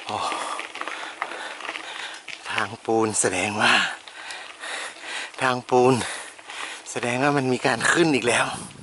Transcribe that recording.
อ้ทางปูนแสดงว่าทางปูนแสดงว่ามันมีการขึ้นอีกแล้ว